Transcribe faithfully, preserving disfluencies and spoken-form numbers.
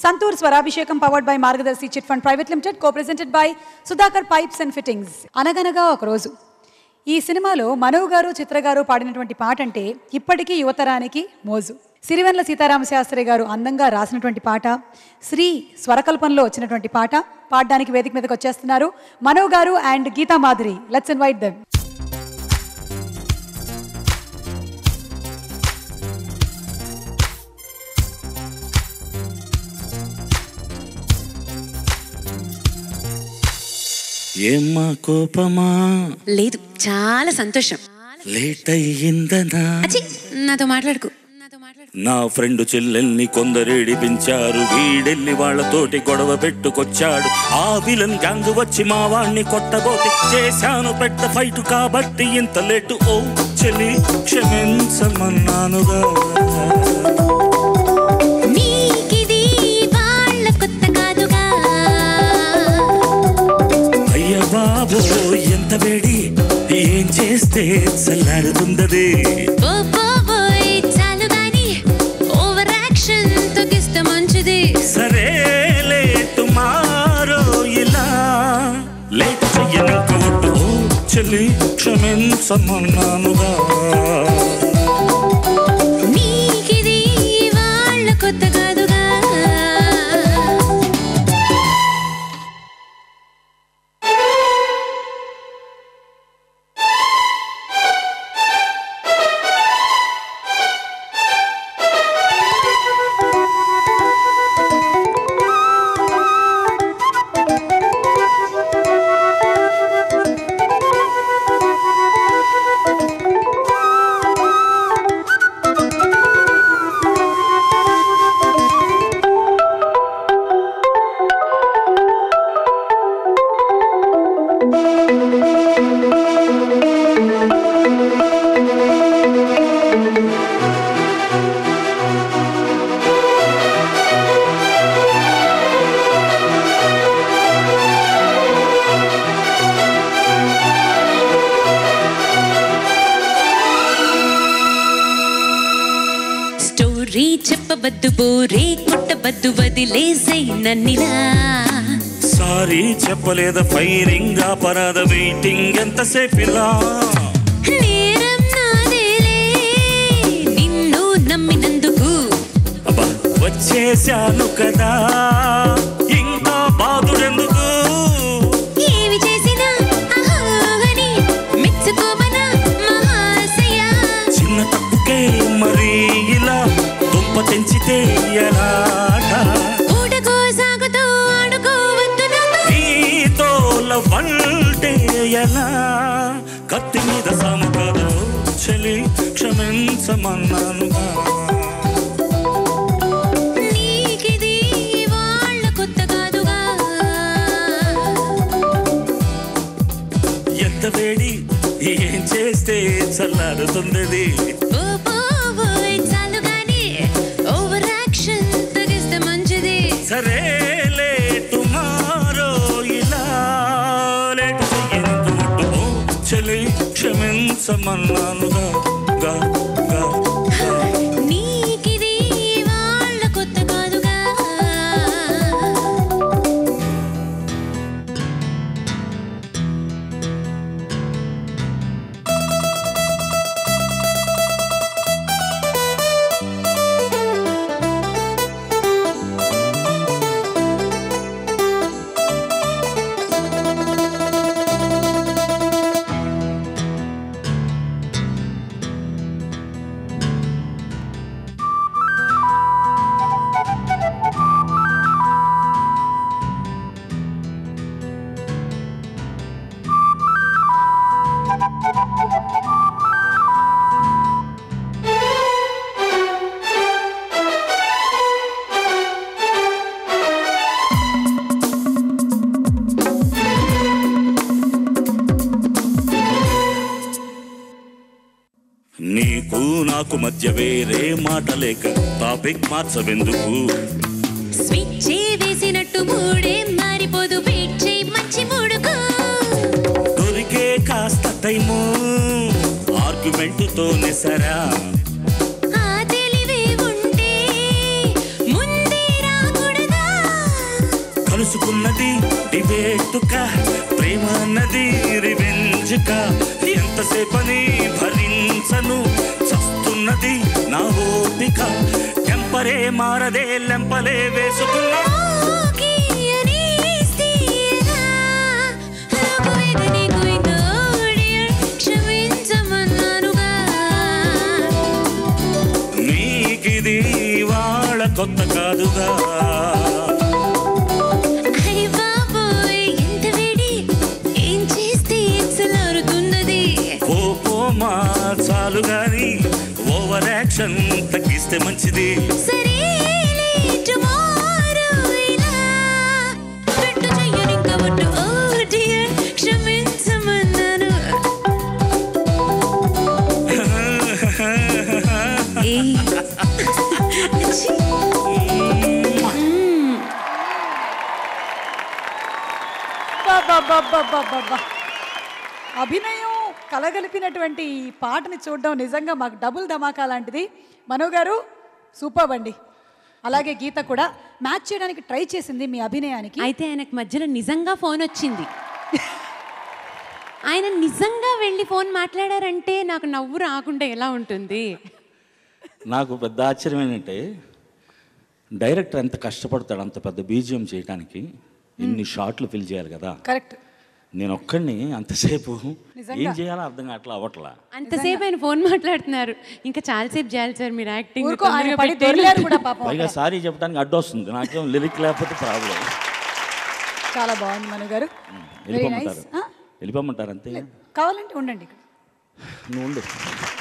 Santur Swarabhishekam powered by Margadarshi Chit Fund Private Limited, co-presented by Sudhakar Pipes and Fittings. అనగనగా ఒక రోజు ఈ సినిమాలో మనోజ్ గారు చిత్ర గారు పాడినటువంటి పాట అంటే ఇప్పటికీ యువతరానికి మోజు. సిరివెన్నెల సీతారామ శాస్త్రి గారు అందంగా రాసినటువంటి పాట, శ్రీ స్వరకల్పనలో వచ్చినటువంటి పాట పాడడానికి వేదిక మీదకి వచ్చేస్తున్నారు మనోజ్ గారు and Geetha Madhuri. Let's invite them. ఏమ్మా కోపమా? లేదు, చాలా సంతోషం. లేట్ అయ్యిందనా? నాతో మాట్లాడుకు. నా ఫ్రెండ్ చెల్లెల్ని కొందరేడిపించారు, వీడెల్లి వాళ్ళతోటి గొడవ పెట్టుకొచ్చాడు. ఆ విలన్ గ్యాంగ్ వచ్చి మా వాణ్ణి కొట్టబోతే చేశాను పెద్ద ఫైట్ కాబట్టి ఇంత లేటు. ఓ చెల్లి క్షమించమన్నానుగా. బాబో ఎంత వేడి, ఏం చేస్తే చల్లారుతుందది. సరే లేటు మారో ఇలా లేట్ చెయ్యనుకోవద్దు. చెల్లి క్షమించమన్నానుగా. చెప్పబద్దు బోరే కొట్టబద్దు వదిలేసై నన్నిలా. సారీ చెప్పలేద ఫైరింగ్ అపరాధ వెయిటింగ్ ఎంతసేపిలా. నేరం నాదేలే నిన్ను నమ్మినందుకు. అబ్బా వచ్చేశాను కదా ఇంకా బాధుడెందుకు. ఏమి చేసినా అహోగని మెచ్చుకోమనా మహాశయ. చిన్న తప్పుకే మరీ ఇలా దుంప తెంచితే ఎలాట. ఊటకో సాగుతూ ఆడుకోవద్దు నీతో లవ్వంటే ఎలా. కత్తి మీద సాము కాదు చెలి క్షమించమన్నానుగా. నీకిది వాళ్ళ కొత్త కాదుగా. ఎంత వేడి ఏం చేస్తే చల్లారుతుంది. సరే లేటు మారో ఇలా లేటు చెయ్యనుకోవద్దు. చెలి క్షమించమన్నానుగా. గా గా నీకిది వాళ్ళ కొత్త కాదుగా. నీకు నాకు మధ్య వేరే మాట లేక టాపిక్ మార్చవెందుకు. స్విచ్ వేసినట్టు మూడే మారిపోదు. వెయిట్ చేయి మంచి మూడుకు. దొరికే కాస్త టైము ఆర్గ్యుమెంట్ తోనే సరా. ఆ తెలివే ఉంటే ముందే రాకూడదా. కలుసుకున్నది డిబేటుకా, ప్రేమ అన్నది రివెంజ్కా. ఎంతసేపని భరించను, చస్తున్నది నా ఓపిక. టెంపరే మారదే, లెంపలే వేసుకున్నా. నీకిది వాళ్ళ కొత్త కాదుగా. చాలు గాని ఓవర్ యాక్షన్ తగ్గిస్తే మంచిది. అభినయం కలగలిపినటువంటి ఈ పాటని చూడడం నిజంగా మాకు డబుల్ ధమాకా లాంటిది. మనో గారు సూపర్ అండి. అలాగే గీత కూడా మ్యాచ్ చేయడానికి ట్రై చేసింది మీ అభినయానికి. అయితే ఆయనకు మధ్యలో నిజంగా ఫోన్ వచ్చింది. ఆయన నిజంగా వెళ్ళి ఫోన్ మాట్లాడారంటే నాకు నవ్వు రాకుండా ఎలా ఉంటుంది? నాకు పెద్ద ఆశ్చర్యం ఏంటంటే డైరెక్టర్ ఎంత కష్టపడతాడు అంత పెద్ద బీజిఎం చేయడానికి. ఇన్ని షాట్లు ఫిల్ చేయాలి కదా. కరెక్ట్. నేను ఒక్కడిని అంతసేపు ఏం చేయాలో అర్థం కావట్లా అవ్వట్లా. అంతసేపు ఆయన ఫోన్ మాట్లాడుతున్నారు. ఇంకా చాలాసేపు చేయాలి సార్ మీరు యాక్టింగ్. పైగా సారీ చెప్పడానికి అడ్డు వస్తుంది. నాకేం లిరిక్ లేకపోతే ప్రాబ్లం. చాలా బాగుంది మను గారు. వెళ్ళిపోమంటారు వెళ్ళిపోమంటారు అంతే. కావాలంటే ఉండండి. నువ్వు ఉండు.